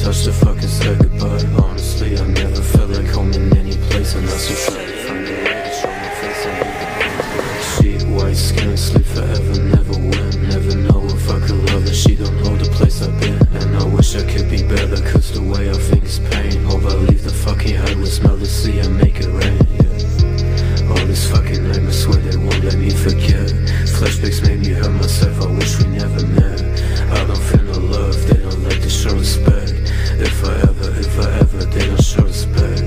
touch the fucking say goodbye. Honestly, I never felt like home in any place unless you try to find a way to show my face and leave the black sheet, white skin, sleep forever, never win. Never know if I could love her, she don't know the place I've been. And I wish I could be better, cause the way I think is pain. Hope I leave the fucking highway, smell the sea and make it rain, yeah. All these fucking nightmares swear they won't let me forget. Flashbacks made me hurt myself, I wish we never met. I don't feel no love, they don't like to show respect. If I ever, they don't show respect.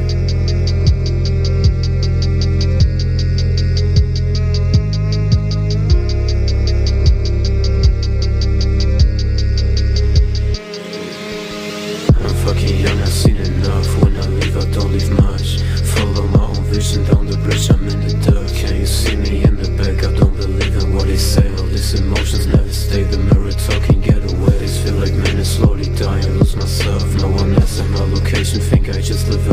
I'm fucking young, I've seen enough. When I leave, I don't leave much. Follow my own vision down the bridge, I'm in the dark. Can you see me in the back? I don't believe in what they say. All these emotions never stay. The mirror talking, get away. These feel like minutes slowly dying, lose myself. No one asks in my location, think I just live